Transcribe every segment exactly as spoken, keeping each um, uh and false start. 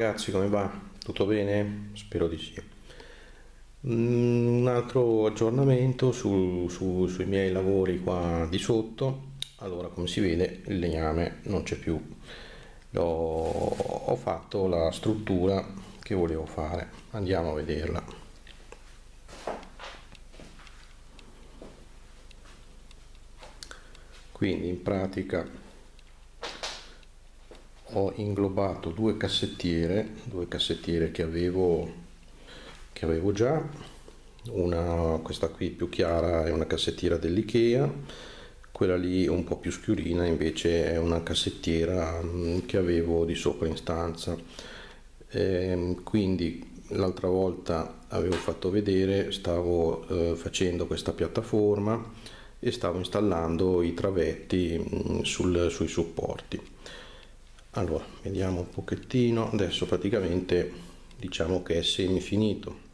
ragazzi, come va? Tutto bene? Spero di sì. Mm, Un altro aggiornamento su- su- sui miei lavori qua di sotto. Allora, come si vede, il legname non c'è più. L'ho- ho fatto la struttura che volevo fare. Andiamo a vederla. Quindi, in pratica, ho inglobato due cassettiere, due cassettiere che avevo, che avevo già. Una, questa qui più chiara, è una cassettiera dell'IKEA, quella lì un po' più schiurina invece è una cassettiera mm, che avevo di sopra in stanza. Ehm, quindi l'altra volta avevo fatto vedere, stavo eh, facendo questa piattaforma e stavo installando i travetti mm, sul- sui supporti. Allora, vediamo un pochettino. Adesso praticamente diciamo che è semi finito.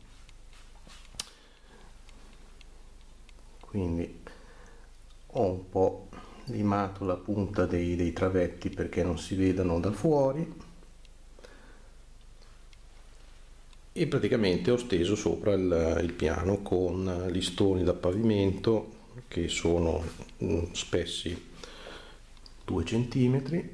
Quindi ho un po' limato la punta dei, dei travetti perché non si vedano da fuori e praticamente ho steso sopra il, il piano con listoni da pavimento che sono mm, spessi due centimetri,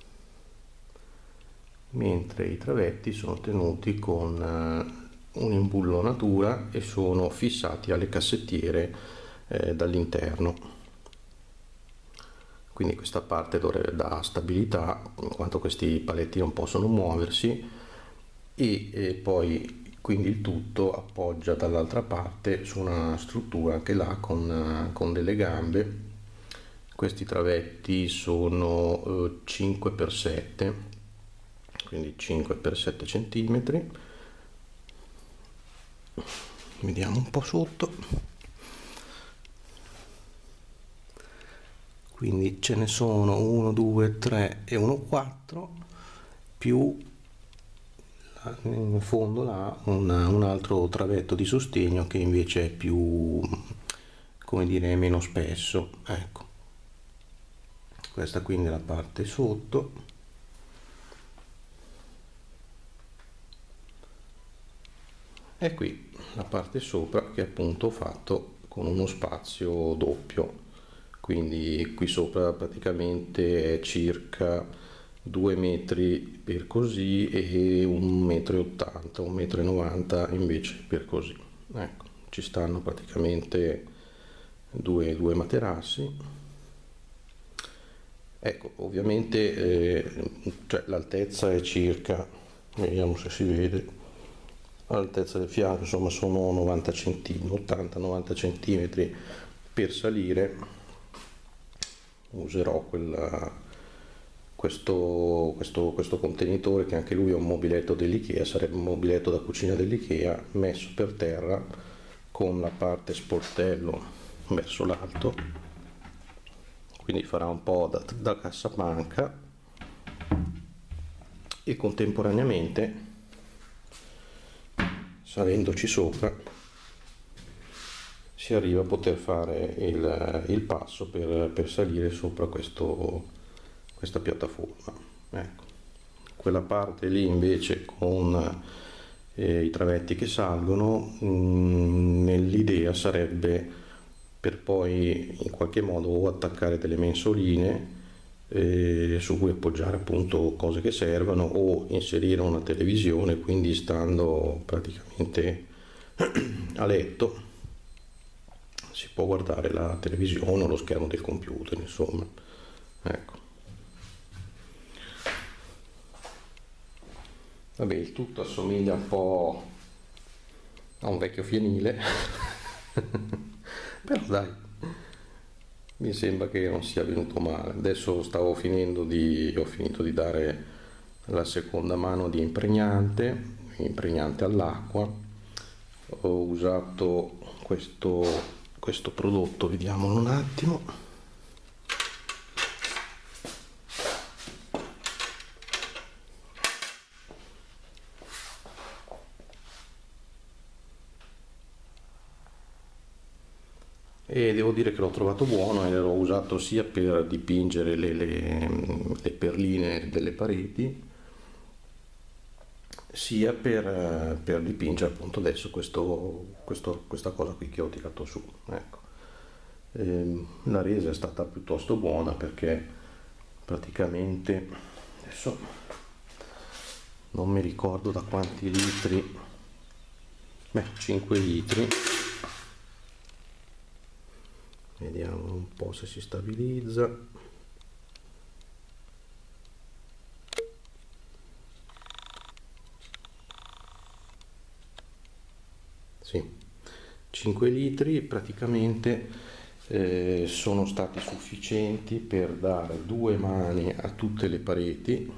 mentre i travetti sono tenuti con eh, un'imbullonatura e sono fissati alle cassettiere eh, dall'interno. Quindi questa parte dovrebbe dare stabilità in quanto questi paletti non possono muoversi e, e poi quindi il tutto appoggia dall'altra parte su una struttura anche là con, con delle gambe. Questi travetti sono eh, cinque per sette, quindi cinque per sette centimetri. Vediamo un po' sotto. Quindi ce ne sono uno, due, tre e uno, quattro, più in fondo là un, un altro travetto di sostegno che invece è più, come dire, meno spesso. Ecco, questa quindi è la parte sotto. E qui la parte sopra che appunto ho fatto con uno spazio doppio, quindi qui sopra praticamente è circa due metri per così e un metro e ottanta, un metro e novanta invece per così. Ecco, ci stanno praticamente due, due materassi. Ecco, ovviamente eh, cioè, l'altezza è circa, vediamo se si vede, all'altezza del fianco, insomma sono novanta centimetri, ottanta novanta centimetri per salire. Userò quella, questo, questo, questo contenitore che anche lui è un mobiletto dell'IKEA, sarebbe un mobiletto da cucina dell'IKEA messo per terra con la parte sportello verso l'alto, quindi farà un po' da, da cassapanca e contemporaneamente salendoci sopra si arriva a poter fare il, il passo per, per salire sopra questo, questa piattaforma. Ecco. Quella parte lì invece con eh, i travetti che salgono, mh, nell'idea sarebbe per poi in qualche modo o attaccare delle mensoline eh, su cui appoggiare appunto cose che servano o inserire una televisione, quindi stando praticamente a letto si può guardare la televisione o lo schermo del computer, insomma. Ecco. Vabbè, il tutto assomiglia un po' a un vecchio fienile, però dai, mi sembra che non sia venuto male. Adesso stavo finendo di, ho finito di dare la seconda mano di impregnante, impregnante all'acqua. Ho usato questo, questo prodotto, vediamolo un attimo. E devo dire che l'ho trovato buono e l'ho usato sia per dipingere le, le- le perline delle pareti, sia per, per dipingere appunto adesso questo, questo- questa cosa qui che ho tirato su. Ecco. Ehm, la resa è stata piuttosto buona perché praticamente adesso non mi ricordo da quanti litri, beh, cinque litri. Vediamo un po' se si stabilizza. Sì, cinque litri praticamente eh, sono stati sufficienti per dare due mani a tutte le pareti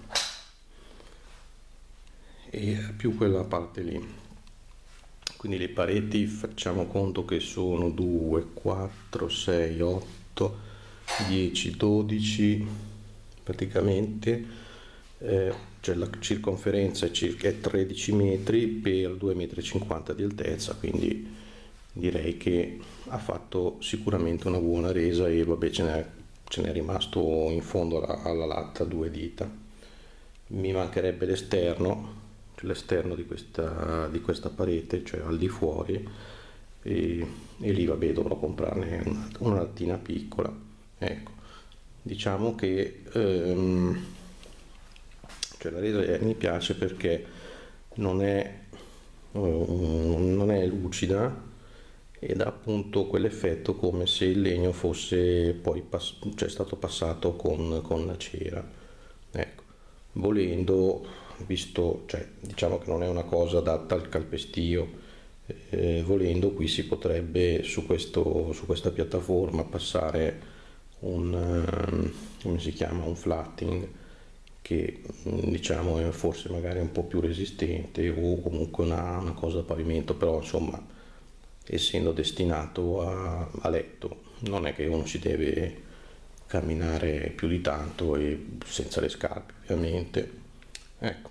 e più quella parte lì. Quindi le pareti facciamo conto che sono due, quattro, sei, otto, dieci, dodici, praticamente eh, cioè la circonferenza è circa è tredici metri per due virgola cinquanta metri di altezza, quindi direi che ha fatto sicuramente una buona resa e vabbè ce n'è, ce n'è rimasto in fondo alla, alla latta due dita. Mi mancherebbe l'esterno, cioè l'esterno di questa, di questa parete, cioè al di fuori, e, e lì vabbè dovrò comprarne una, una lattina piccola. Ecco, diciamo che ehm, cioè la resa eh, mi piace perché non è, eh, non è lucida ed ha appunto quell'effetto come se il legno fosse poi pass- cioè stato passato con, con la cera. Ecco, volendo, visto, cioè, diciamo che non è una cosa adatta al calpestio, eh, volendo qui si potrebbe su, questo, su questa piattaforma passare un, ehm, come si chiama, un flatting che diciamo è forse magari un po' più resistente o comunque una, una cosa a pavimento, però insomma essendo destinato a, a letto non è che uno ci deve camminare più di tanto e senza le scarpe ovviamente. Ecco,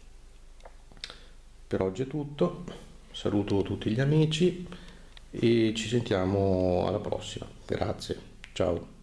per oggi è tutto, saluto tutti gli amici e ci sentiamo alla prossima. Grazie, ciao.